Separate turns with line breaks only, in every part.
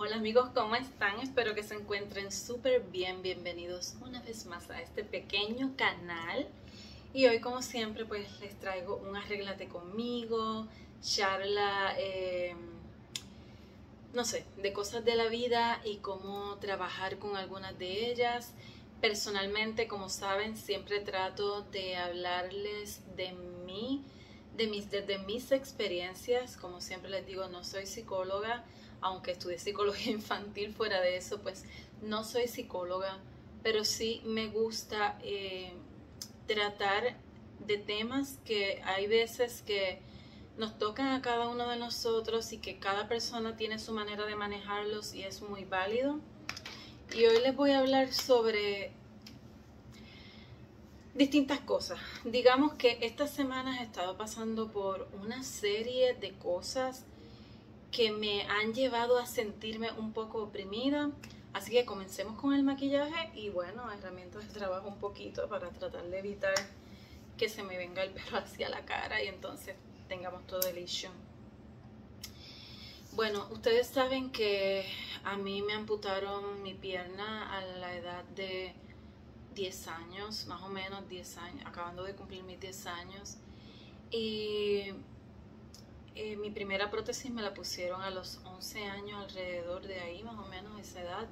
Hola amigos, ¿cómo están? Espero que se encuentren súper bien. Bienvenidos una vez más a este pequeño canal. Y hoy, como siempre, pues les traigo un arréglate conmigo, charla, no sé, de cosas de la vida y cómo trabajar con algunas de ellas. Personalmente, como saben, siempre trato de hablarles de mí, desde mis experiencias. Como siempre les digo, no soy psicóloga, aunque estudié psicología infantil. Fuera de eso, pues no soy psicóloga, pero sí me gusta tratar de temas que hay veces que nos tocan a cada uno de nosotros y que cada persona tiene su manera de manejarlos y es muy válido. Y hoy les voy a hablar sobre distintas cosas. Digamos que esta semana he estado pasando por una serie de cosas que me han llevado a sentirme un poco oprimida. Así que comencemos con el maquillaje y bueno, herramientas de trabajo un poquito para tratar de evitar que se me venga el pelo hacia la cara y entonces tengamos todo el issue. Bueno, ustedes saben que a mí me amputaron mi pierna a la edad de 10 años, más o menos 10 años, acabando de cumplir mis 10 años. Y mi primera prótesis me la pusieron a los 11 años, alrededor de ahí, más o menos esa edad.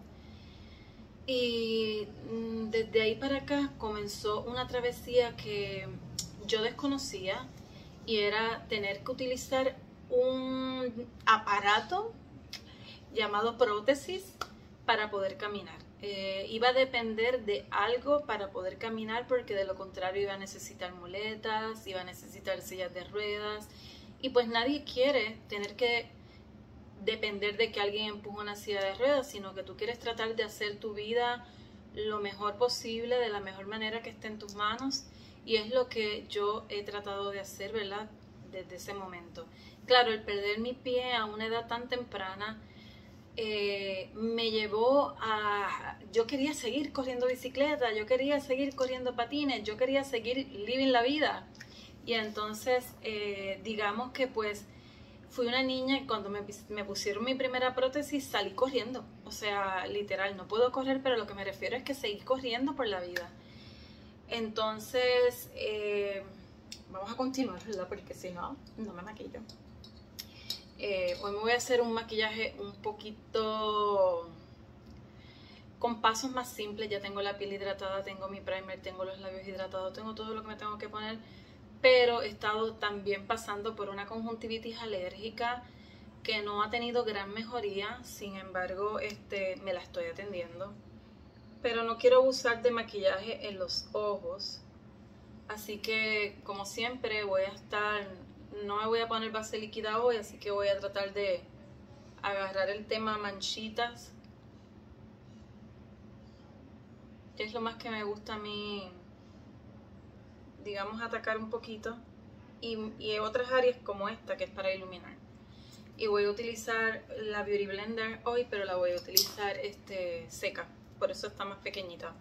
Y desde ahí para acá comenzó una travesía que yo desconocía y era tener que utilizar un aparato llamado prótesis para poder caminar. Iba a depender de algo para poder caminar, porque de lo contrario iba a necesitar muletas, iba a necesitar sillas de ruedas, y pues nadie quiere tener que depender de que alguien empuje una silla de ruedas, sino que tú quieres tratar de hacer tu vida lo mejor posible, de la mejor manera que esté en tus manos, y es lo que yo he tratado de hacer, ¿verdad? Desde ese momento. Claro, el perder mi pie a una edad tan temprana me llevó a... Yo quería seguir corriendo bicicleta, yo quería seguir corriendo patines, yo quería seguir living la vida. Y entonces, digamos que pues fui una niña y cuando me pusieron mi primera prótesis salí corriendo. O sea, literal, no puedo correr, pero lo que me refiero es que seguí corriendo por la vida. Entonces, vamos a continuar, ¿verdad? Porque si no, no me maquillo. Hoy me voy a hacer un maquillaje un poquito con pasos más simples. Ya tengo la piel hidratada, tengo mi primer, tengo los labios hidratados, tengo todo lo que me tengo que poner, pero he estado también pasando por una conjuntivitis alérgica que no ha tenido gran mejoría. Sin embargo, me la estoy atendiendo, pero no quiero abusar de maquillaje en los ojos, así que como siempre no me voy a poner base líquida hoy, así que voy a tratar de agarrar el tema manchitas, que es lo más que me gusta a mí, digamos, atacar un poquito, y otras áreas como esta, que es para iluminar. Y voy a utilizar la Beauty Blender hoy, pero la voy a utilizar seca, por eso está más pequeñita.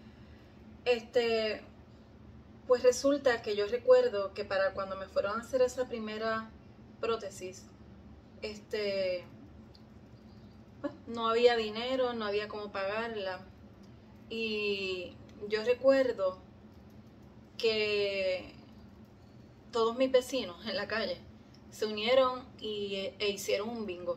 Pues resulta que yo recuerdo que para cuando me fueron a hacer esa primera prótesis, pues, no había dinero, no había cómo pagarla. Y yo recuerdo que todos mis vecinos en la calle se unieron e hicieron un bingo.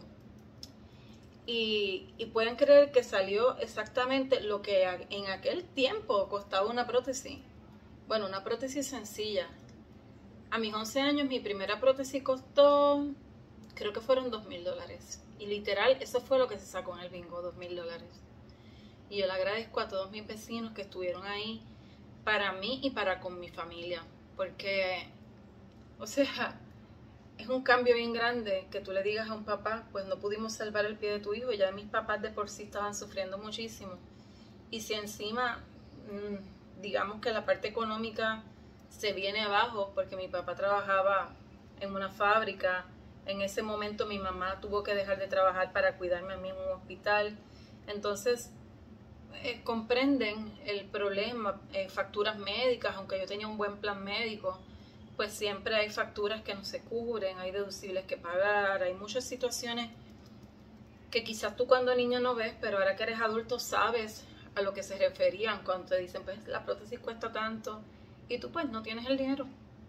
Y pueden creer que salió exactamente lo que en aquel tiempo costaba una prótesis. Bueno, una prótesis sencilla. A mis 11 años mi primera prótesis costó, creo que fueron $2000. Y literal, eso fue lo que se sacó en el bingo, $2000. Y yo le agradezco a todos mis vecinos que estuvieron ahí para mí y para con mi familia. Porque, o sea, es un cambio bien grande que tú le digas a un papá, pues no pudimos salvar el pie de tu hijo. Ya mis papás de por sí estaban sufriendo muchísimo. Y si encima, digamos que la parte económica se viene abajo, porque mi papá trabajaba en una fábrica. En ese momento mi mamá tuvo que dejar de trabajar para cuidarme a mí en un hospital. Entonces, comprenden el problema. Facturas médicas, aunque yo tenía un buen plan médico, pues siempre hay facturas que no se cubren, hay deducibles que pagar, hay muchas situaciones que quizás tú cuando niño no ves, pero ahora que eres adulto sabes a lo que se referían cuando te dicen, pues la prótesis cuesta tanto y tú pues no tienes el dinero.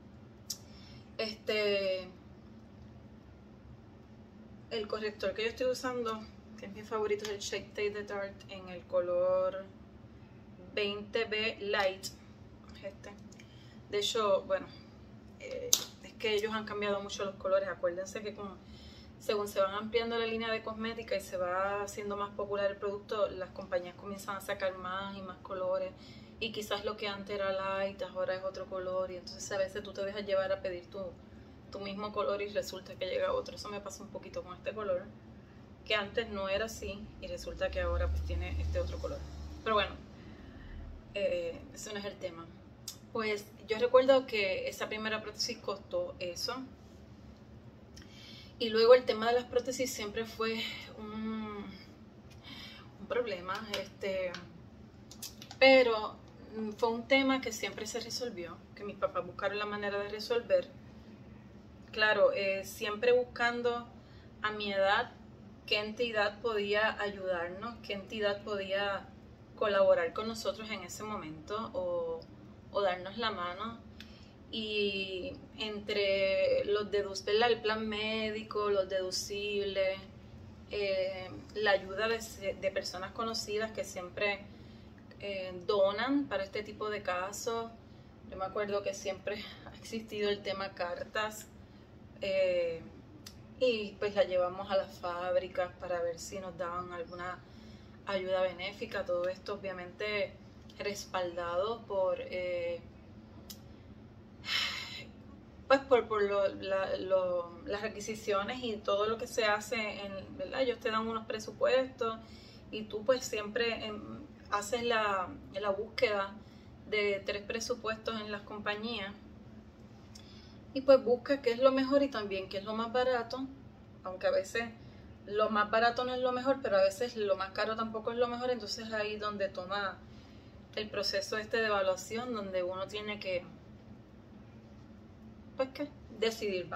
El corrector que yo estoy usando, que es mi favorito, es el Shape Tape de Tarte en el color 20B Light. De hecho, bueno, es que ellos han cambiado mucho los colores. Acuérdense que según se van ampliando la línea de cosmética y se va haciendo más popular el producto, las compañías comienzan a sacar más y más colores. Y quizás lo que antes era light, ahora es otro color. Y entonces a veces tú te dejas llevar a pedir tu mismo color y resulta que llega otro. Eso me pasa un poquito con este color, que antes no era así y resulta que ahora pues tiene este otro color. Pero bueno, ese no es el tema. Pues yo recuerdo que esa primera prótesis costó eso. Y luego el tema de las prótesis siempre fue un problema. Pero fue un tema que siempre se resolvió, que mis papás buscaron la manera de resolver. Claro, siempre buscando a mi edad qué entidad podía ayudarnos, qué entidad podía colaborar con nosotros en ese momento o darnos la mano. Y entre los deducibles, el plan médico, los deducibles, la ayuda de personas conocidas que siempre donan para este tipo de casos. Yo me acuerdo que siempre ha existido el tema cartas, y pues la llevamos a las fábricas para ver si nos daban alguna ayuda benéfica. Todo esto obviamente respaldado por las requisiciones y todo lo que se hace, ¿verdad? Ellos te dan unos presupuestos y tú pues siempre haces la búsqueda de 3 presupuestos en las compañías y pues buscas qué es lo mejor y también qué es lo más barato, aunque a veces lo más barato no es lo mejor, pero a veces lo más caro tampoco es lo mejor. Entonces ahí donde toma el proceso de evaluación, donde uno tiene que pues que decidir.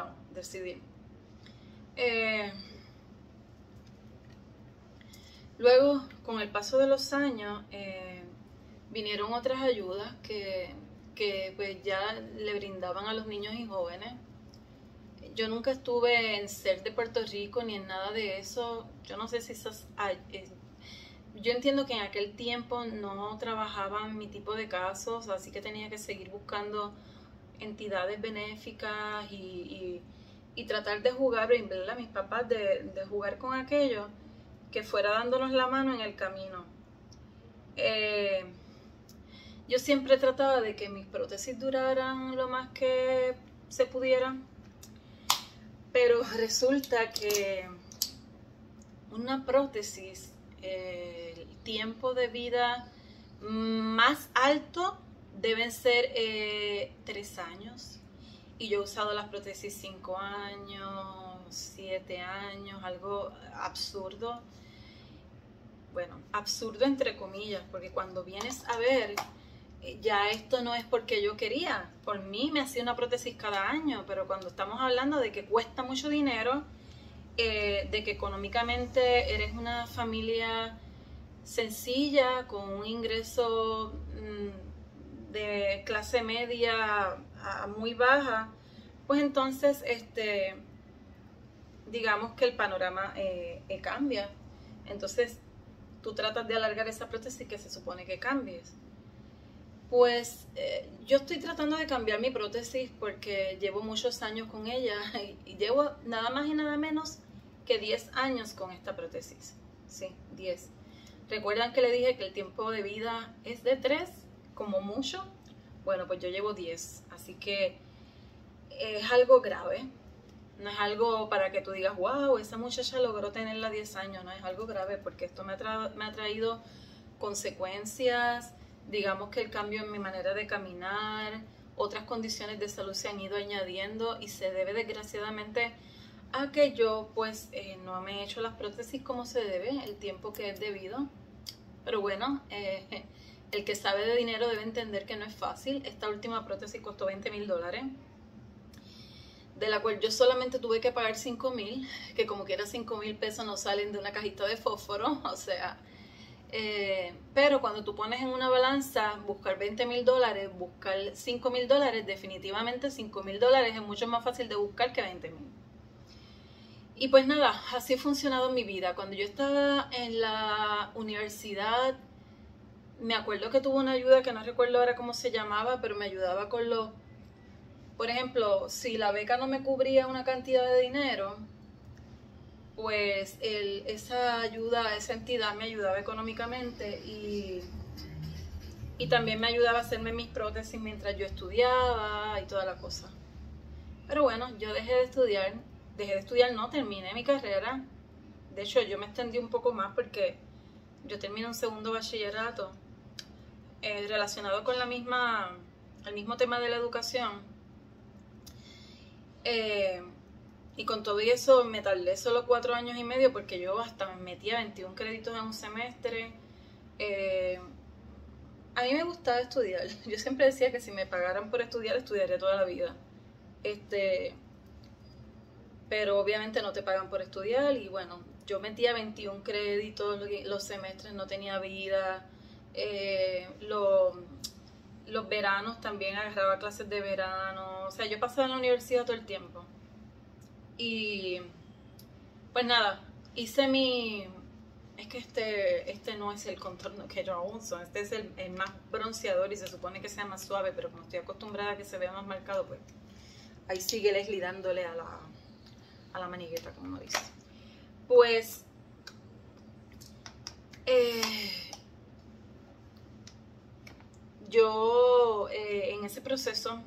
Luego, con el paso de los años, vinieron otras ayudas que pues ya le brindaban a los niños y jóvenes. Yo nunca estuve en CERT de Puerto Rico ni en nada de eso. Yo no sé si esas... yo entiendo que en aquel tiempo no trabajaban mi tipo de casos, así que tenía que seguir buscando entidades benéficas y tratar de jugar, ¿verdad? Mis papás de jugar con aquello que fuera dándonos la mano en el camino. Yo siempre trataba de que mis prótesis duraran lo más que se pudiera, pero resulta que una prótesis, el tiempo de vida más alto deben ser 3 años. Y yo he usado las prótesis 5 años, 7 años, algo absurdo. Bueno, absurdo entre comillas, porque cuando vienes a ver, ya esto no es porque yo quería. Por mí me hacía una prótesis cada año, pero cuando estamos hablando de que cuesta mucho dinero, de que económicamente eres una familia sencilla, con un ingreso de clase media a muy baja, pues entonces digamos que el panorama cambia. Entonces tú tratas de alargar esa prótesis que se supone que cambies. Pues yo estoy tratando de cambiar mi prótesis porque llevo muchos años con ella y llevo nada más y nada menos que 10 años con esta prótesis. Sí, 10. ¿Recuerdan que le dije que el tiempo de vida es de 3, como mucho? Bueno, pues yo llevo 10, así que es algo grave. No es algo para que tú digas, wow, esa muchacha logró tenerla 10 años. No, es algo grave porque esto me ha traído consecuencias. Digamos que el cambio en mi manera de caminar, otras condiciones de salud se han ido añadiendo y se debe desgraciadamente a que yo pues no me he hecho las prótesis como se debe, el tiempo que es debido. Pero bueno, el que sabe de dinero debe entender que no es fácil. Esta última prótesis costó $20,000. de la cual yo solamente tuve que pagar 5,000, que como quiera 5,000 pesos no salen de una cajita de fósforo, o sea, pero cuando tú pones en una balanza buscar $20,000, buscar $5,000, definitivamente $5,000 es mucho más fácil de buscar que 20,000. Y pues nada, así ha funcionado mi vida. Cuando yo estaba en la universidad, me acuerdo que tuve una ayuda que no recuerdo ahora cómo se llamaba, pero me ayudaba con los... Por ejemplo, si la beca no me cubría una cantidad de dinero, pues esa ayuda, esa entidad me ayudaba económicamente y también me ayudaba a hacerme mis prótesis mientras yo estudiaba y toda la cosa. Pero bueno, yo dejé de estudiar no, terminé mi carrera. De hecho, yo me extendí un poco más porque yo terminé un segundo bachillerato relacionado con el mismo tema de la educación. Y con todo eso me tardé solo 4 años y medio porque yo hasta me metía 21 créditos en un semestre. A mí me gustaba estudiar. Yo siempre decía que si me pagaran por estudiar, estudiaría toda la vida. Pero obviamente no te pagan por estudiar y bueno, yo metía 21 créditos los semestres, no tenía vida. Los veranos también agarraba clases de verano, o sea, yo pasaba en la universidad todo el tiempo. Y pues nada, hice es que este no es el contorno que yo uso, este es el más bronceador y se supone que sea más suave, pero como estoy acostumbrada a que se vea más marcado, pues ahí sigue Leslie dándole a la manigueta, como uno dice. Pues yo en ese proceso,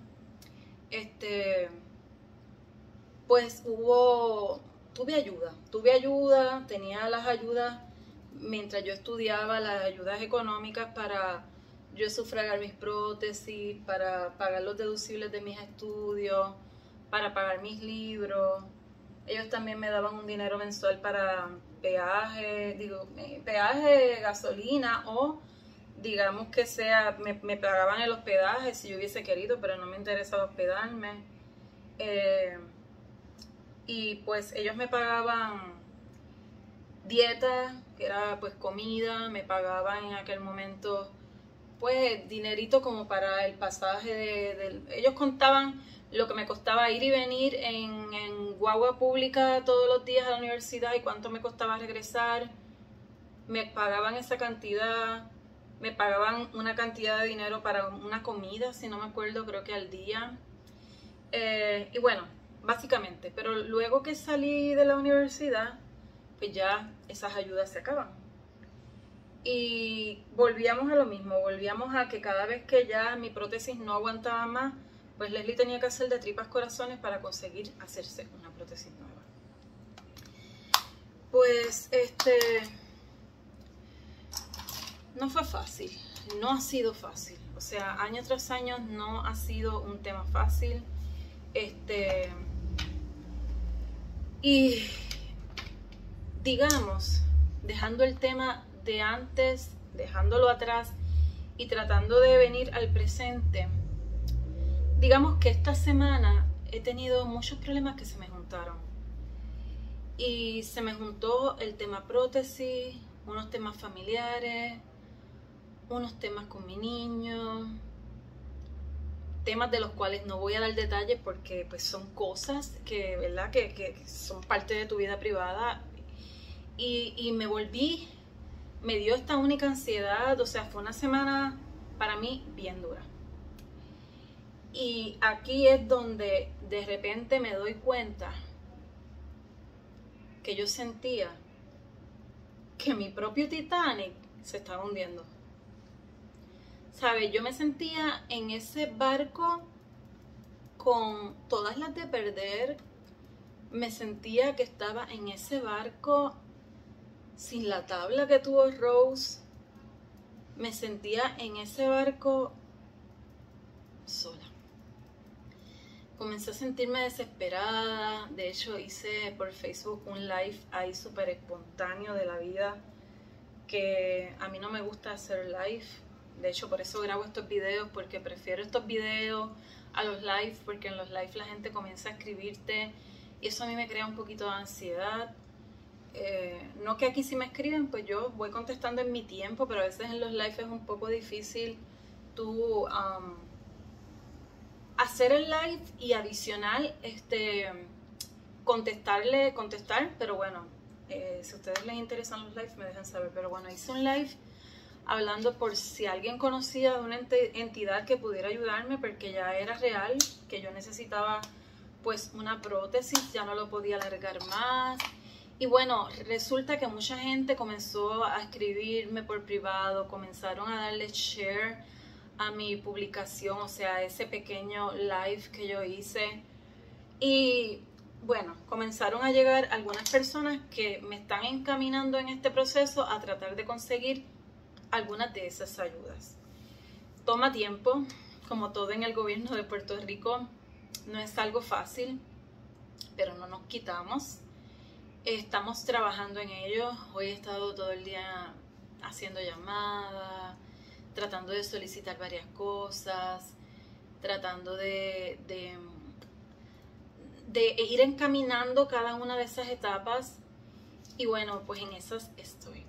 pues tuve ayuda, tenía las ayudas mientras yo estudiaba, las ayudas económicas para yo sufragar mis prótesis, para pagar los deducibles de mis estudios, para pagar mis libros. Ellos también me daban un dinero mensual para peaje, gasolina o digamos que sea, me pagaban el hospedaje si yo hubiese querido, pero no me interesaba hospedarme. Y pues ellos me pagaban dieta, que era pues comida, me pagaban en aquel momento pues dinerito como para el pasaje ellos contaban lo que me costaba ir y venir en guagua pública todos los días a la universidad y cuánto me costaba regresar. Me pagaban esa cantidad, me pagaban una cantidad de dinero para una comida, si no me acuerdo, creo que al día. Y bueno, básicamente, pero luego que salí de la universidad, pues ya esas ayudas se acaban. Y volvíamos a lo mismo, volvíamos a que cada vez que ya mi prótesis no aguantaba más, pues Leslie tenía que hacer de tripas corazones para conseguir hacerse una prótesis nueva. Pues no fue fácil, no ha sido fácil, o sea, año tras año no ha sido un tema fácil. Y digamos, dejando el tema de antes, dejándolo atrás y tratando de venir al presente, digamos que esta semana he tenido muchos problemas que se me juntaron. Y se me juntó el tema prótesis, unos temas familiares, unos temas con mi niño, temas de los cuales no voy a dar detalles porque pues son cosas que, ¿verdad? que son parte de tu vida privada. Y me dio esta única ansiedad, o sea, fue una semana para mí bien dura. Y aquí es donde de repente me doy cuenta que yo sentía que mi propio Titanic se estaba hundiendo. ¿Sabes? Yo me sentía en ese barco con todas las de perder. Me sentía que estaba en ese barco sin la tabla que tuvo Rose. Me sentía en ese barco sola. Comencé a sentirme desesperada. De hecho, hice por Facebook un live ahí súper espontáneo de la vida, que a mí no me gusta hacer live. De hecho, por eso grabo estos videos, porque prefiero estos videos a los live, porque en los live la gente comienza a escribirte y eso a mí me crea un poquito de ansiedad. No que aquí si me escriben, pues yo voy contestando en mi tiempo, pero a veces en los live es un poco difícil tú hacer el live y adicional contestar, pero bueno, si a ustedes les interesan los lives me dejan saber, pero bueno, hice un live hablando por si alguien conocía de una entidad que pudiera ayudarme, porque ya era real, que yo necesitaba pues una prótesis, ya no lo podía alargar más. Y bueno, resulta que mucha gente comenzó a escribirme por privado, comenzaron a darle share a mi publicación, o sea, ese pequeño live que yo hice. Y bueno, comenzaron a llegar algunas personas que me están encaminando en este proceso a tratar de conseguir algunas de esas ayudas. Toma tiempo, como todo en el gobierno de Puerto Rico, no es algo fácil, pero no nos quitamos. Estamos trabajando en ello. Hoy he estado todo el día haciendo llamadas, tratando de solicitar varias cosas, tratando de ir encaminando cada una de esas etapas. Y bueno, pues en esas estoy.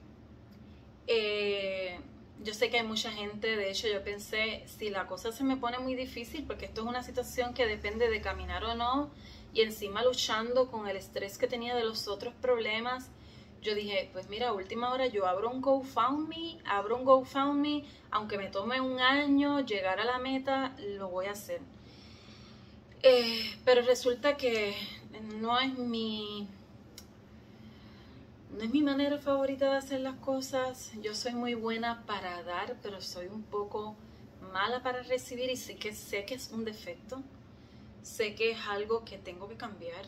Yo sé que hay mucha gente, de hecho yo pensé, si la cosa se me pone muy difícil, porque esto es una situación que depende de caminar o no, y encima luchando con el estrés que tenía de los otros problemas, yo dije, pues mira, a última hora yo abro un GoFundMe, aunque me tome un año llegar a la meta, lo voy a hacer. Pero resulta que no es mi manera favorita de hacer las cosas. Yo soy muy buena para dar, pero soy un poco mala para recibir, y sé que es un defecto. Sé que es algo que tengo que cambiar.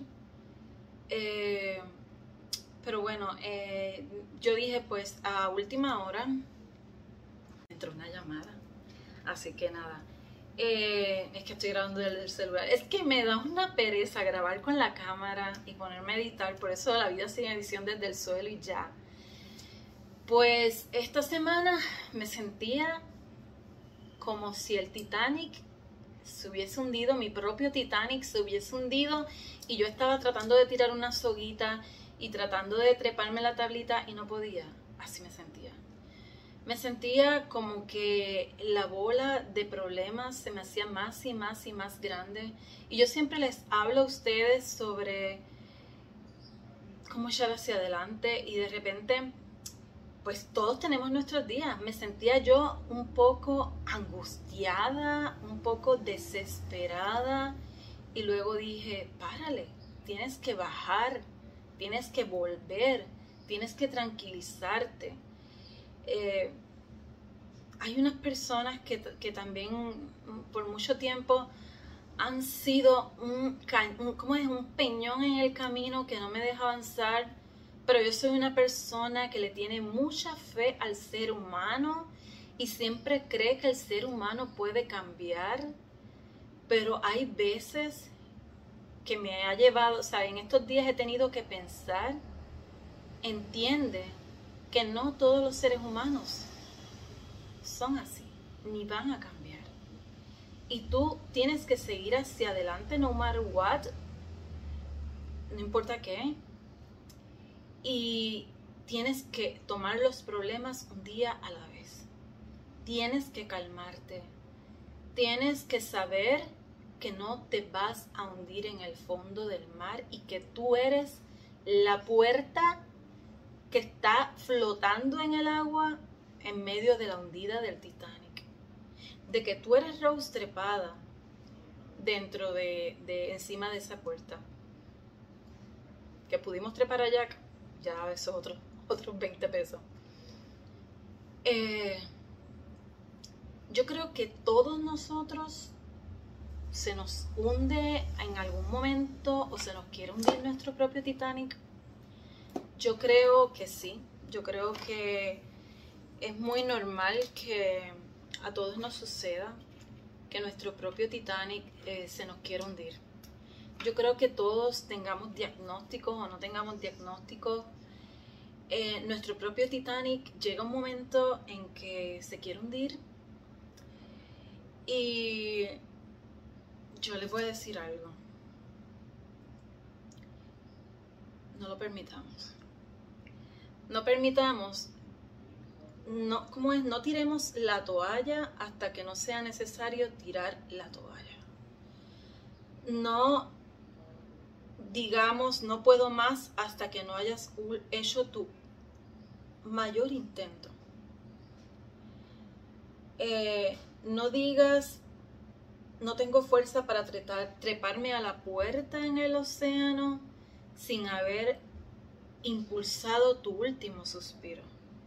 Pero bueno, yo dije, pues a última hora entró una llamada. Así que nada. Es que estoy grabando desde el celular. Es que me da una pereza grabar con la cámara y ponerme a editar. Por eso la vida sin edición desde el suelo y ya. Pues esta semana me sentía como si el Titanic se hubiese hundido, mi propio Titanic se hubiese hundido, y yo estaba tratando de tirar una soguita y tratando de treparme la tablita y no podía. Así me sentía. Me sentía como que la bola de problemas se me hacía más y más y más grande. Y yo siempre les hablo a ustedes sobre cómo echar hacia adelante, y de repente, pues todos tenemos nuestros días. Me sentía yo un poco angustiada, un poco desesperada, y luego dije, párale, tienes que bajar, tienes que volver, tienes que tranquilizarte. Hay unas personas que también por mucho tiempo han sido un peñón en el camino que no me deja avanzar, pero yo soy una persona que le tiene mucha fe al ser humano y siempre cree que el ser humano puede cambiar, pero hay veces que me ha llevado, o sea, en estos días he tenido que pensar, entiende que no todos los seres humanos son así, ni van a cambiar. Y tú tienes que seguir hacia adelante no matter what, no importa qué. Y tienes que tomar los problemas un día a la vez. Tienes que calmarte. Tienes que saber que no te vas a hundir en el fondo del mar y que tú eres la puerta que está flotando en el agua en medio de la hundida del Titanic. De que tú eres Rose trepada dentro de encima de esa puerta. Que pudimos trepar a Jack, ya eso es otros 20 pesos. Yo creo que todos nosotros se nos hunde en algún momento, o se nos quiere hundir nuestro propio Titanic. Yo creo que sí, yo creo que es muy normal que a todos nos suceda que nuestro propio Titanic se nos quiera hundir. Yo creo que todos tengamos diagnósticos o no tengamos diagnósticos, nuestro propio Titanic llega un momento en que se quiere hundir. Y yo les voy a decir algo. No lo permitamos. No permitamos, no, ¿cómo es? No tiremos la toalla hasta que no sea necesario tirar la toalla. No digamos, no puedo más hasta que no hayas hecho tu mayor intento. No digas, no tengo fuerza para treparme a la puerta en el océano sin haber impulsado tu último suspiro.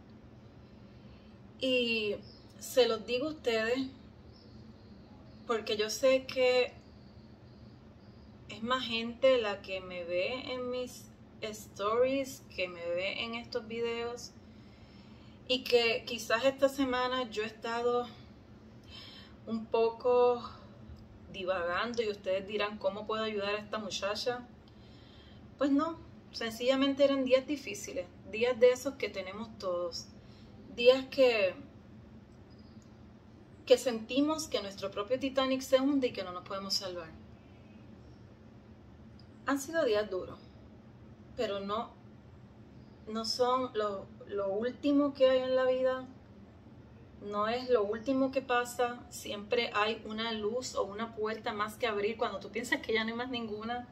Y se los digo a ustedes porque yo sé que es más gente la que me ve en mis stories, que me ve en estos videos, y que quizás esta semana yo he estado un poco divagando y ustedes dirán, ¿cómo puedo ayudar a esta muchacha? Pues no, sencillamente eran días difíciles, días de esos que tenemos todos, días que sentimos que nuestro propio Titanic se hunde y que no nos podemos salvar. Han sido días duros, pero no son lo último que hay en la vida, no es lo último que pasa, siempre hay una luz o una puerta más que abrir cuando tú piensas que ya no hay más ninguna.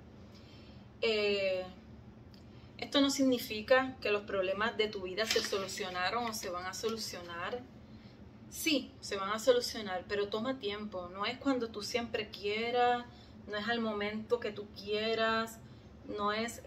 Esto no significa que los problemas de tu vida se solucionaron o se van a solucionar. Sí, se van a solucionar, pero toma tiempo, no es cuando tú siempre quieras, no es al momento que tú quieras, no es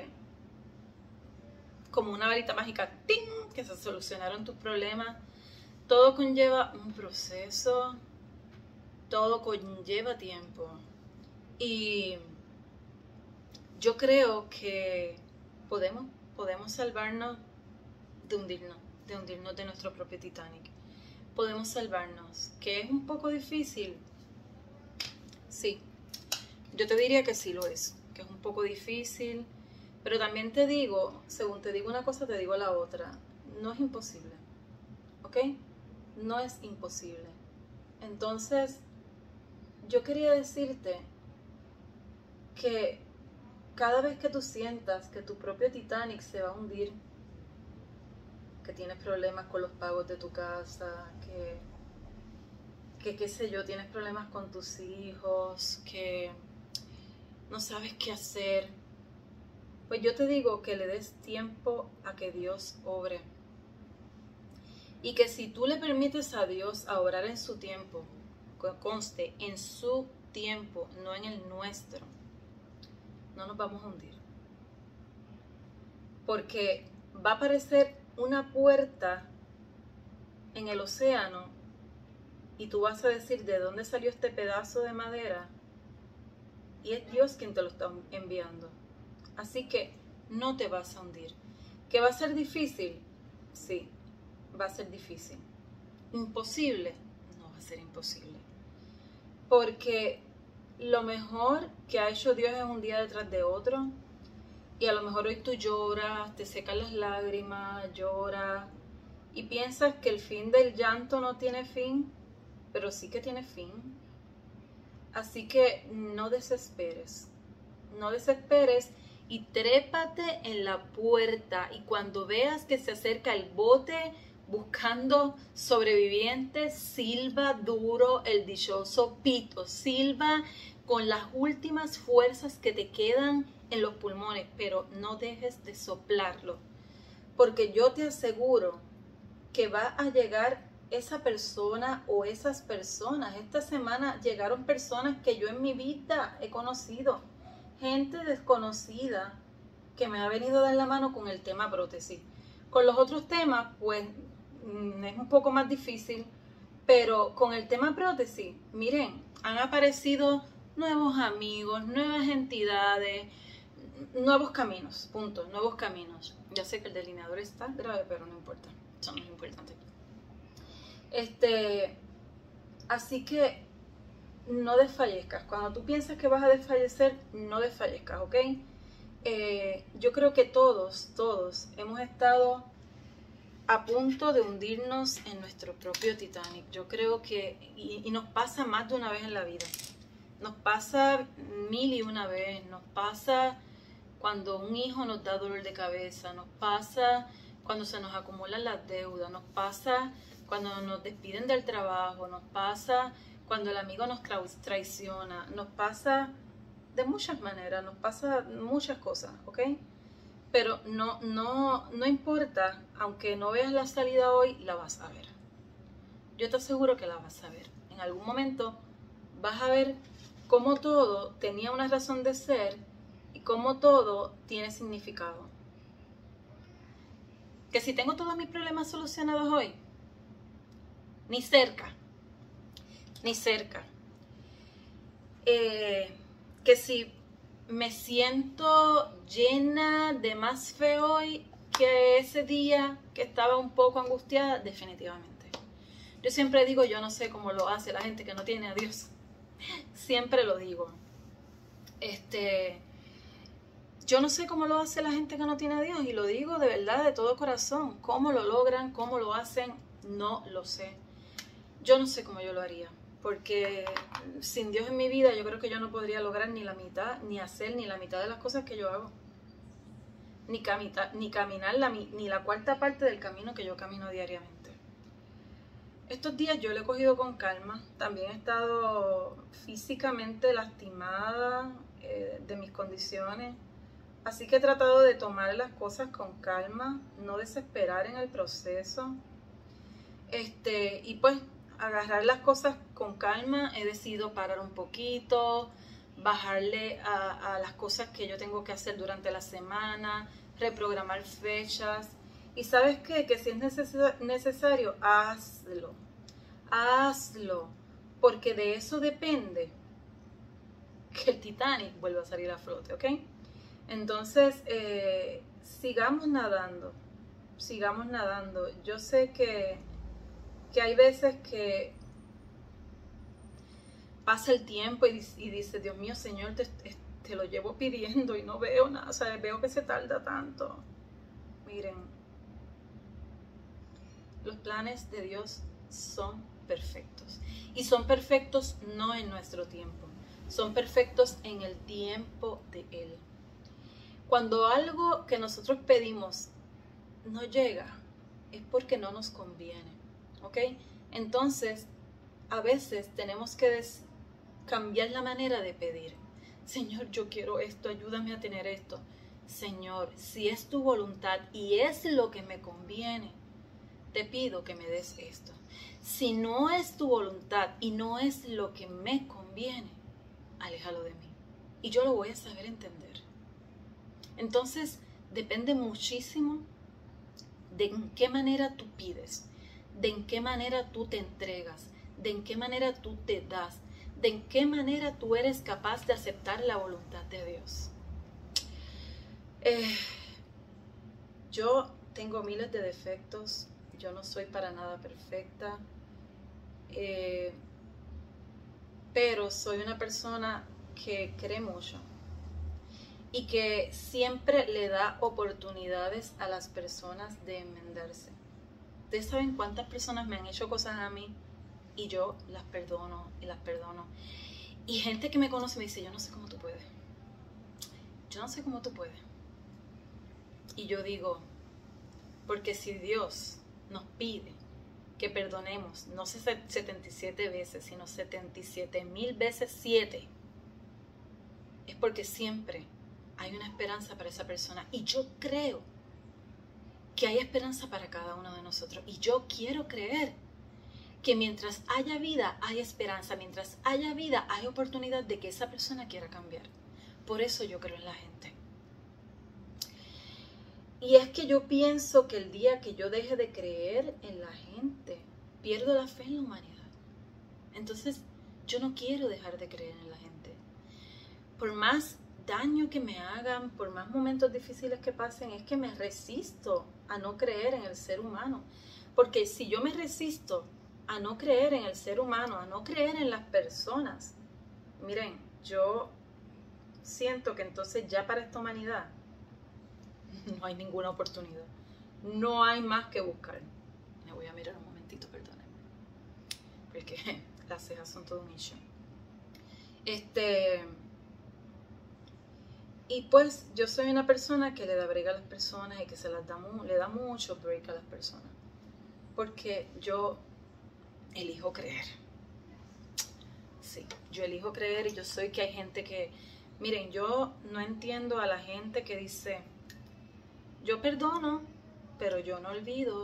como una varita mágica, ¡ting!, que se solucionaron tus problemas. Todo conlleva un proceso, todo conlleva tiempo. Y yo creo que podemos salvarnos de hundirnos de nuestro propio Titanic. Podemos salvarnos, que es un poco difícil. Sí, yo te diría que sí lo es, que es un poco difícil, pero también te digo, según te digo una cosa, te digo la otra. No es imposible, ¿ok? No es imposible. Entonces, yo quería decirte que cada vez que tú sientas que tu propio Titanic se va a hundir, que tienes problemas con los pagos de tu casa, que qué sé yo, tienes problemas con tus hijos, que no sabes qué hacer, pues yo te digo que le des tiempo a que Dios obre. Y que si tú le permites a Dios a obrar en su tiempo, conste, en su tiempo, no en el nuestro, no nos vamos a hundir. Porque va a aparecer una puerta en el océano y tú vas a decir, ¿de dónde salió este pedazo de madera? Y es Dios quien te lo está enviando. Así que no te vas a hundir. ¿Que va a ser difícil? Sí, va a ser difícil. ¿Imposible? No va a ser imposible. Porque lo mejor que ha hecho Dios es un día detrás de otro. Y a lo mejor hoy tú lloras, te secan las lágrimas, lloras y piensas que el fin del llanto no tiene fin, pero sí que tiene fin. Así que no desesperes y trépate en la puerta, y cuando veas que se acerca el bote buscando sobrevivientes, silba duro el dichoso pito, silba con las últimas fuerzas que te quedan en los pulmones, pero no dejes de soplarlo, porque yo te aseguro que va a llegar esa persona o esas personas. Esta semana llegaron personas que yo en mi vida he conocido, gente desconocida que me ha venido a dar la mano con el tema prótesis. Con los otros temas, pues es un poco más difícil, pero con el tema prótesis, miren, han aparecido nuevos amigos, nuevas entidades, nuevos caminos, punto, nuevos caminos. Ya sé que el delineador está grave, pero no importa, eso no es importante. Así que no desfallezcas. Cuando tú piensas que vas a desfallecer, no desfallezcas, ¿ok? Yo creo que todos hemos estado a punto de hundirnos en nuestro propio Titanic. Yo creo que, y nos pasa más de una vez en la vida, Nos pasa mil y una vez, nos pasa cuando un hijo nos da dolor de cabeza, nos pasa cuando se nos acumulan las deudas, nos pasa cuando nos despiden del trabajo, nos pasa cuando el amigo nos traiciona, nos pasa de muchas maneras, nos pasa muchas cosas, ¿ok? Pero no importa, aunque no veas la salida hoy, la vas a ver. Yo te aseguro que la vas a ver. En algún momento vas a ver cómo todo tenía una razón de ser y cómo todo tiene significado. Que si tengo todos mis problemas solucionados hoy, ni cerca, ni cerca. Que si me siento llena de más fe hoy que ese día que estaba un poco angustiada, definitivamente. Yo siempre digo, yo no sé cómo lo hace la gente que no tiene a Dios. Siempre lo digo. Yo no sé cómo lo hace la gente que no tiene a Dios y lo digo de verdad, de todo corazón. Cómo lo logran, cómo lo hacen, no lo sé. Yo no sé cómo yo lo haría, porque sin Dios en mi vida yo creo que yo no podría lograr ni la mitad, ni hacer ni la mitad de las cosas que yo hago. Ni caminar ni la cuarta parte del camino que yo camino diariamente. Estos días yo lo he cogido con calma. También he estado físicamente lastimada de mis condiciones. Así que he tratado de tomar las cosas con calma, no desesperar en el proceso. Y pues agarrar las cosas con calma. He decidido parar un poquito, bajarle a las cosas que yo tengo que hacer durante la semana, reprogramar fechas. Y ¿sabes qué? Que si es necesario, hazlo. Hazlo. Porque de eso depende que el Titanic vuelva a salir a flote, ¿ok? Entonces, sigamos nadando. Sigamos nadando. Yo sé que hay veces que pasa el tiempo y dice, Dios mío, Señor, te lo llevo pidiendo y no veo nada. O sea, veo que se tarda tanto. Miren, los planes de Dios son perfectos. Y son perfectos no en nuestro tiempo. Son perfectos en el tiempo de Él. Cuando algo que nosotros pedimos no llega, es porque no nos conviene. ¿Ok? Entonces, a veces tenemos que cambiar la manera de pedir. Señor, yo quiero esto, ayúdame a tener esto. Señor, si es tu voluntad y es lo que me conviene, te pido que me des esto. Si no es tu voluntad y no es lo que me conviene, aléjalo de mí. Y yo lo voy a saber entender. Entonces, depende muchísimo de en qué manera tú pides, de en qué manera tú te entregas, de en qué manera tú te das, de en qué manera tú eres capaz de aceptar la voluntad de Dios. Yo tengo miles de defectos, yo no soy para nada perfecta, pero soy una persona que cree mucho y que siempre le da oportunidades a las personas de enmendarse. Ustedes saben cuántas personas me han hecho cosas a mí y yo las perdono y las perdono. Y gente que me conoce me dice, yo no sé cómo tú puedes. Yo no sé cómo tú puedes. Y yo digo, porque si Dios nos pide que perdonemos, no 77 veces, sino 77,000 veces 7, es porque siempre hay una esperanza para esa persona. Y yo creo que hay esperanza para cada uno de nosotros. Y yo quiero creer que mientras haya vida, hay esperanza. Mientras haya vida, hay oportunidad de que esa persona quiera cambiar. Por eso yo creo en la gente. Y es que yo pienso que el día que yo deje de creer en la gente, pierdo la fe en la humanidad. Entonces, yo no quiero dejar de creer en la gente. Por más daño que me hagan, por más momentos difíciles que pasen, es que me resisto a no creer en el ser humano. Porque si yo me resisto a no creer en el ser humano, a no creer en las personas, miren, yo siento que entonces ya para esta humanidad no hay ninguna oportunidad. No hay más que buscar. Me voy a mirar un momentito, perdónenme. Porque las cejas son todo un issue. Y pues yo soy una persona que le da break a las personas y que le da mucho break a las personas. Porque yo elijo creer. Sí, yo elijo creer y yo soy que hay gente que... Miren, yo no entiendo a la gente que dice, yo perdono, pero yo no olvido.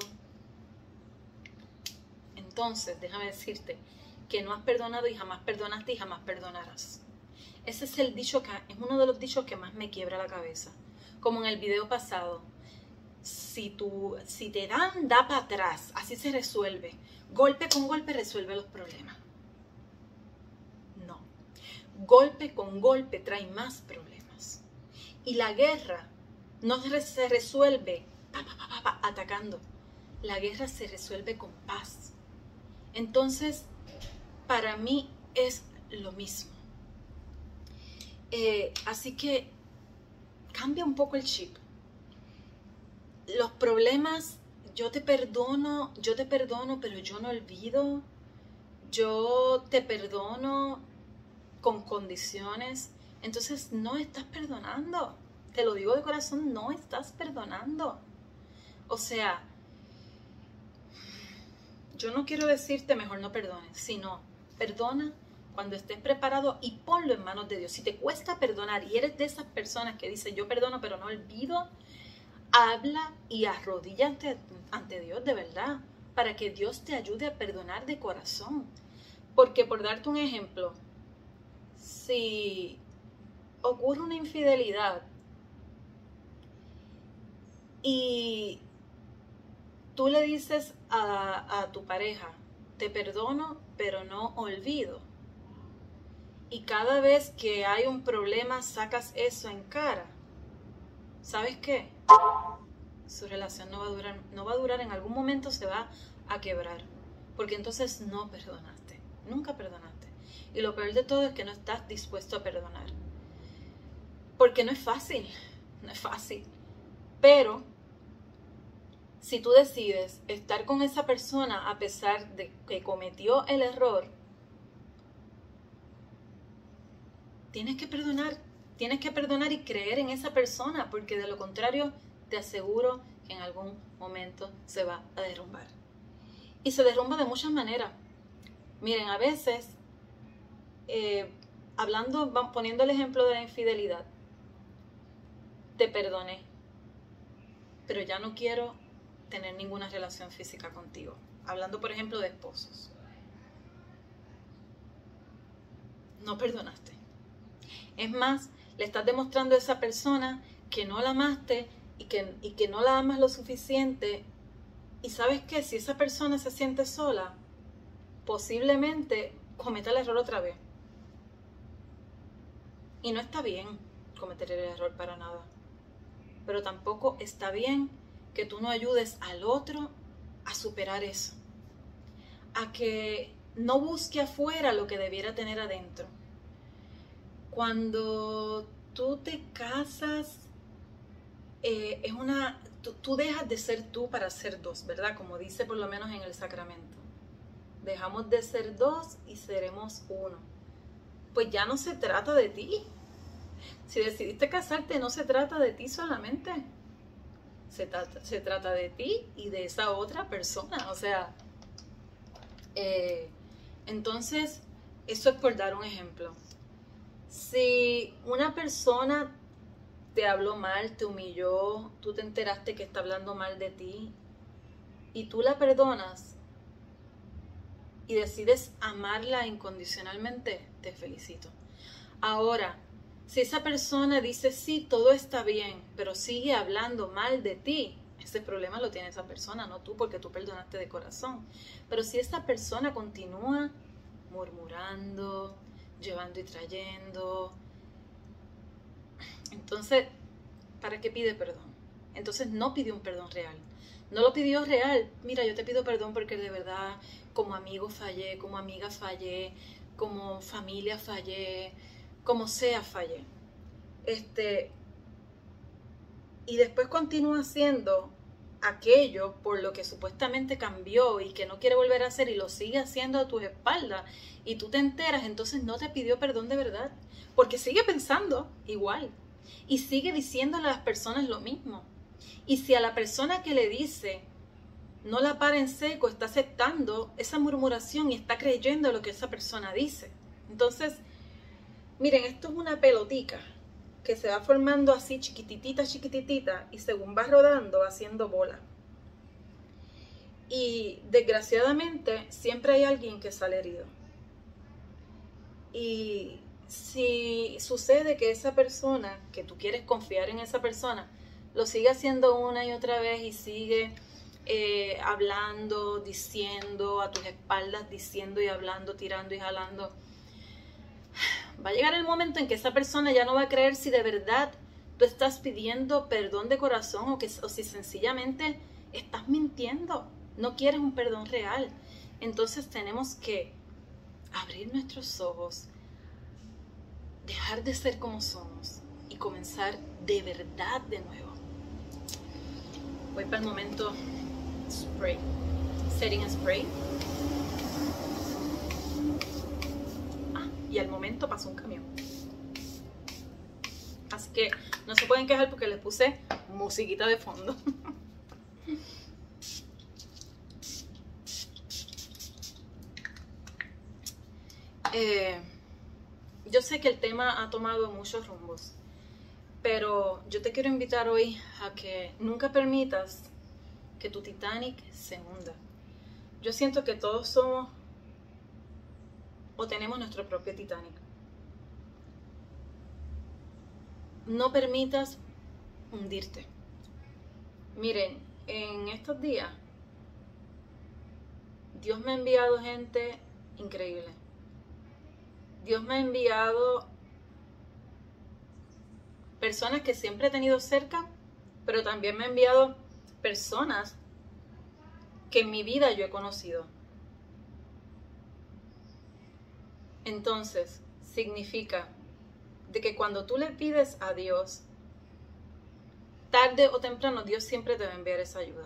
Entonces, déjame decirte que no has perdonado y jamás perdonaste y jamás perdonarás. Ese es el dicho es uno de los dichos que más me quiebra la cabeza. Como en el video pasado, si te dan, da para atrás, así se resuelve. Golpe con golpe resuelve los problemas. No, golpe con golpe trae más problemas. Y la guerra no se resuelve atacando. La guerra se resuelve con paz. Entonces, para mí es lo mismo. Así que cambia un poco el chip. Los problemas, yo te perdono, pero yo no olvido. Yo te perdono con condiciones. Entonces no estás perdonando. Te lo digo de corazón, no estás perdonando. O sea, yo no quiero decirte mejor no perdones, sino perdona cuando estés preparado y ponlo en manos de Dios. Si te cuesta perdonar y eres de esas personas que dicen yo perdono pero no olvido, habla y arrodíllate ante Dios de verdad para que Dios te ayude a perdonar de corazón. Porque por darte un ejemplo, si ocurre una infidelidad y tú le dices a tu pareja, te perdono pero no olvido, y cada vez que hay un problema sacas eso en cara, ¿sabes qué? Su relación no va a durar, en algún momento se va a quebrar, porque entonces no perdonaste, nunca perdonaste. Y lo peor de todo es que no estás dispuesto a perdonar, porque no es fácil, pero si tú decides estar con esa persona a pesar de que cometió el error, tienes que perdonar y creer en esa persona, porque de lo contrario te aseguro que en algún momento se va a derrumbar. Y se derrumba de muchas maneras. Miren, a veces, poniendo el ejemplo de la infidelidad, te perdoné, pero ya no quiero tener ninguna relación física contigo. Hablando, por ejemplo, de esposos. No perdonaste. Es más, le estás demostrando a esa persona que no la amaste y que no la amas lo suficiente. Y sabes qué, si esa persona se siente sola, posiblemente cometa el error otra vez. Y no está bien cometer el error para nada. Pero tampoco está bien que tú no ayudes al otro a superar eso. A que no busque afuera lo que debiera tener adentro. Cuando tú te casas, tú dejas de ser tú para ser dos, ¿verdad? Como dice por lo menos en el sacramento. Dejamos de ser dos y seremos uno. Pues ya no se trata de ti. Si decidiste casarte, no se trata de ti solamente. Se trata de ti y de esa otra persona. O sea, entonces, eso es por dar un ejemplo. Si una persona te habló mal, te humilló, tú te enteraste que está hablando mal de ti y tú la perdonas y decides amarla incondicionalmente, te felicito. Ahora, si esa persona dice sí, todo está bien, pero sigue hablando mal de ti, ese problema lo tiene esa persona, no tú, porque tú perdonaste de corazón. Pero si esa persona continúa murmurando, llevando y trayendo, entonces, ¿para qué pide perdón? Entonces no pidió un perdón real. No lo pidió real. Mira, yo te pido perdón porque de verdad como amigo fallé, como amiga fallé, como familia fallé, como sea fallé. Y después continúa haciendo aquello por lo que supuestamente cambió y que no quiere volver a hacer y lo sigue haciendo a tus espaldas y tú te enteras, entonces no te pidió perdón de verdad, porque sigue pensando igual y sigue diciéndole a las personas lo mismo. Y si a la persona que le dice no la para en seco, está aceptando esa murmuración y está creyendo lo que esa persona dice. Entonces, miren, esto es una pelotica que se va formando así chiquititita, chiquititita, y según va rodando va haciendo bola. Y desgraciadamente siempre hay alguien que sale herido. Y si sucede que esa persona, que tú quieres confiar en esa persona, lo sigue haciendo una y otra vez y sigue hablando, diciendo a tus espaldas, diciendo y hablando, tirando y jalando, va a llegar el momento en que esa persona ya no va a creer si de verdad tú estás pidiendo perdón de corazón o si sencillamente estás mintiendo, no quieres un perdón real. Entonces tenemos que abrir nuestros ojos, dejar de ser como somos y comenzar de verdad de nuevo. Voy para el momento spray, setting spray. Y al momento pasó un camión. Así que no se pueden quejar porque les puse musiquita de fondo. Yo sé que el tema ha tomado muchos rumbos, pero yo te quiero invitar hoy a que nunca permitas que tu Titanic se hunda. Yo siento que todos somos o tenemos nuestro propio Titanic. No permitas hundirte. Miren, en estos días Dios me ha enviado gente increíble. Dios me ha enviado personas que siempre he tenido cerca, pero también me ha enviado personas que en mi vida yo he conocido. Entonces, significa de que cuando tú le pides a Dios, tarde o temprano Dios siempre te va a enviar esa ayuda.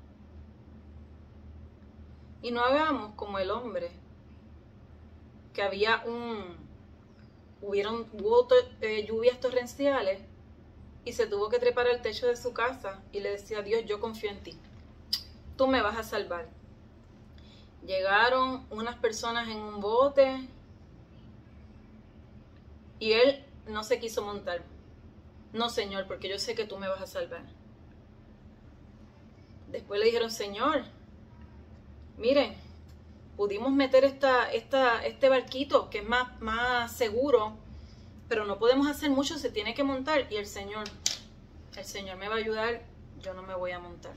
Y no hagamos como el hombre, que hubo lluvias torrenciales y se tuvo que trepar al techo de su casa y le decía a Dios, yo confío en ti, tú me vas a salvar. Llegaron unas personas en un bote y él no se quiso montar. No, Señor, porque yo sé que tú me vas a salvar. Después le dijeron, Señor, mire, pudimos meter este barquito que es más seguro, pero no podemos hacer mucho, se tiene que montar. Y el Señor me va a ayudar, yo no me voy a montar.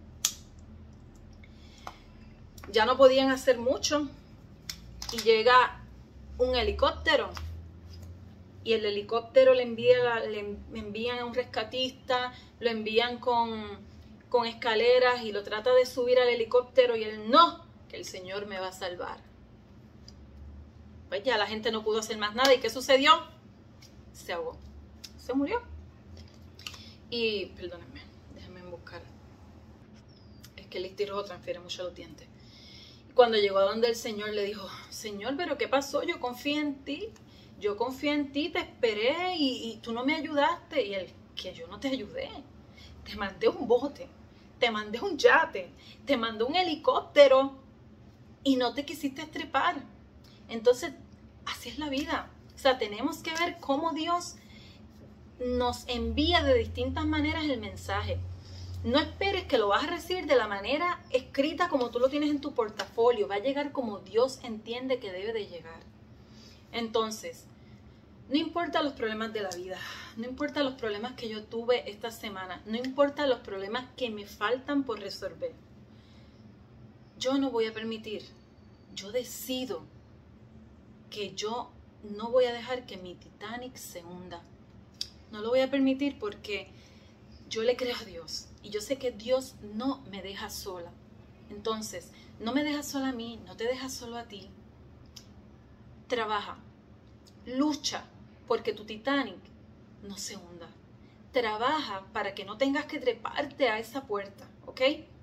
Ya no podían hacer mucho y llega un helicóptero. Y el helicóptero le envían a un rescatista, lo envían con escaleras y lo trata de subir al helicóptero y él no, que el Señor me va a salvar. Pues ya la gente no pudo hacer más nada. ¿Y qué sucedió? Se ahogó, se murió. Y, perdónenme, déjenme buscar. Es que el listirrojo transfiere mucho a los dientes. Y cuando llegó a donde el Señor le dijo, Señor, ¿pero qué pasó? Yo confío en ti. Yo confío en ti, te esperé y tú no me ayudaste. Y él, que yo no te ayudé. Te mandé un bote, te mandé un yate, te mandé un helicóptero y no te quisiste trepar. Entonces, así es la vida. O sea, tenemos que ver cómo Dios nos envía de distintas maneras el mensaje. No esperes que lo vas a recibir de la manera escrita como tú lo tienes en tu portafolio. Va a llegar como Dios entiende que debe de llegar. Entonces, no importa los problemas de la vida, no importa los problemas que yo tuve esta semana, no importa los problemas que me faltan por resolver. Yo no voy a permitir, yo decido que yo no voy a dejar que mi Titanic se hunda. No lo voy a permitir porque yo le creo a Dios y yo sé que Dios no me deja sola. Entonces, no me deja sola a mí, no te deja solo a ti. Trabaja, lucha porque tu Titanic no se hunda. trabaja para que no tengas que treparte a esa puerta, ¿ok?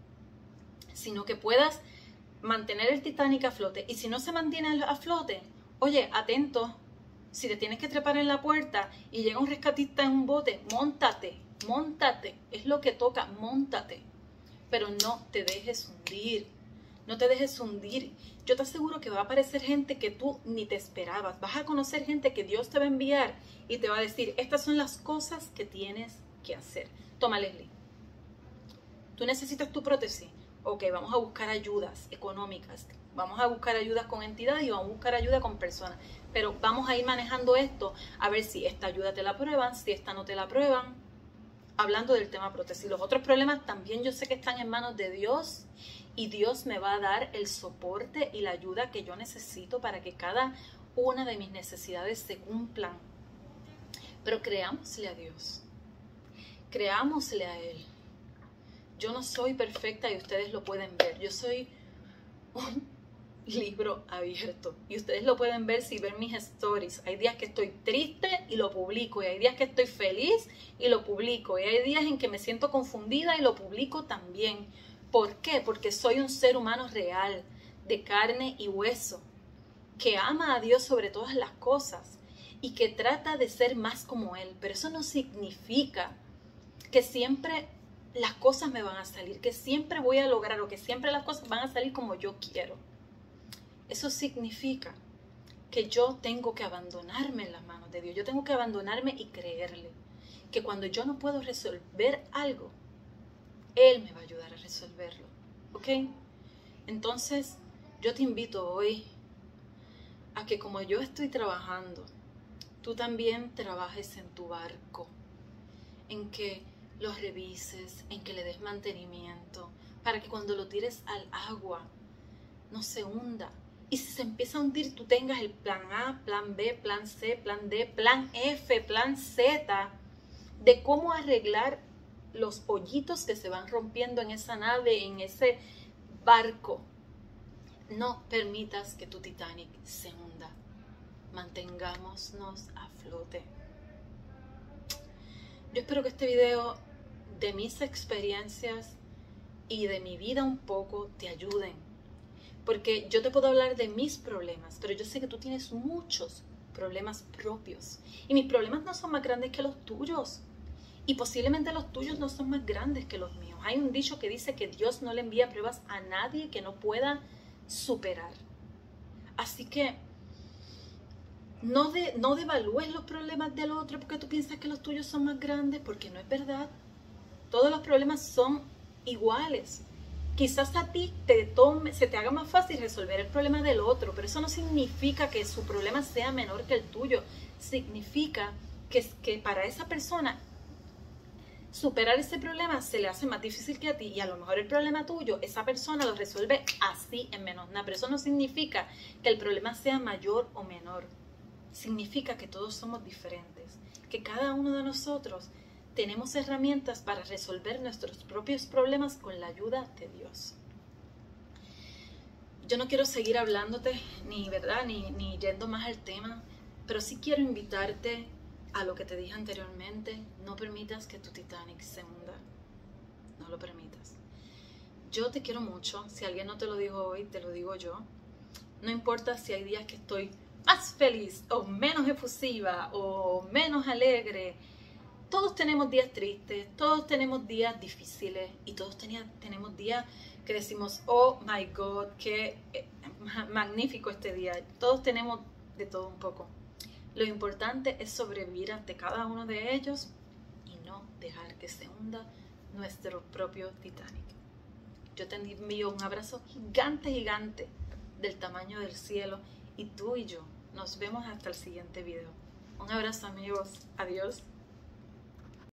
Sino que puedas mantener el Titanic a flote. Y si no se mantiene a flote, oye, atento, si te tienes que trepar en la puerta y llega un rescatista en un bote, móntate, es lo que toca, móntate. Pero no te dejes hundir, no te dejes hundir. Yo te aseguro que va a aparecer gente que tú ni te esperabas. Vas a conocer gente que Dios te va a enviar y te va a decir, estas son las cosas que tienes que hacer. Toma, Leslie, tú necesitas tu prótesis. Ok, vamos a buscar ayudas económicas, vamos a buscar ayudas con entidades y vamos a buscar ayuda con personas. Pero vamos a ir manejando esto, a ver si esta ayuda te la aprueban, si esta no te la aprueban. Hablando del tema prótesis, los otros problemas también yo sé que están en manos de Dios y Dios me va a dar el soporte y la ayuda que yo necesito para que cada una de mis necesidades se cumplan. Pero creámosle a Dios, creámosle a Él. Yo no soy perfecta y ustedes lo pueden ver. Yo soy un libro abierto y ustedes lo pueden ver si ven mis stories. Hay días que estoy triste y lo publico, y hay días que estoy feliz y lo publico, y hay días en que me siento confundida y lo publico también. ¿Por qué? Porque soy un ser humano real, de carne y hueso, que ama a Dios sobre todas las cosas y que trata de ser más como Él. Pero eso no significa que siempre las cosas me van a salir, que siempre voy a lograr o que siempre las cosas van a salir como yo quiero. Eso significa que yo tengo que abandonarme en las manos de Dios. Yo tengo que abandonarme y creerle que cuando yo no puedo resolver algo, Él me va a ayudar a resolverlo. ¿Ok? Entonces, yo te invito hoy a que como yo estoy trabajando, tú también trabajes en tu barco, en que lo revises, en que le des mantenimiento, para que cuando lo tires al agua no se hunda. Y si se empieza a hundir, tú tengas el plan A, plan B, plan C, plan D, plan F, plan Z, de cómo arreglar los hoyitos que se van rompiendo en esa nave, en ese barco. No permitas que tu Titanic se hunda. Mantengámonos a flote. Yo espero que este video de mis experiencias y de mi vida un poco te ayuden. Porque yo te puedo hablar de mis problemas, pero yo sé que tú tienes muchos problemas propios. Y mis problemas no son más grandes que los tuyos. Y posiblemente los tuyos no son más grandes que los míos. Hay un dicho que dice que Dios no le envía pruebas a nadie que no pueda superar. Así que no devalúes los problemas del otro porque tú piensas que los tuyos son más grandes, porque no es verdad. Todos los problemas son iguales. Quizás a ti se te haga más fácil resolver el problema del otro, pero eso no significa que su problema sea menor que el tuyo. Significa que para esa persona superar ese problema se le hace más difícil que a ti, y a lo mejor el problema tuyo, esa persona lo resuelve así en menos nada. Pero eso no significa que el problema sea mayor o menor. Significa que todos somos diferentes, que cada uno de nosotros tenemos herramientas para resolver nuestros propios problemas con la ayuda de Dios. Yo no quiero seguir hablándote ni yendo más al tema, pero sí quiero invitarte a lo que te dije anteriormente. No permitas que tu Titanic se hunda. No lo permitas. Yo te quiero mucho. Si alguien no te lo dijo hoy, te lo digo yo. No importa si hay días que estoy más feliz o menos efusiva o menos alegre. Todos tenemos días tristes, todos tenemos días difíciles y todos tenemos días que decimos, oh my God, qué magnífico este día. Todos tenemos de todo un poco. Lo importante es sobrevivir ante cada uno de ellos y no dejar que se hunda nuestro propio Titanic. Yo te envío un abrazo gigante, gigante, del tamaño del cielo, y tú y yo nos vemos hasta el siguiente video. Un abrazo, amigos. Adiós.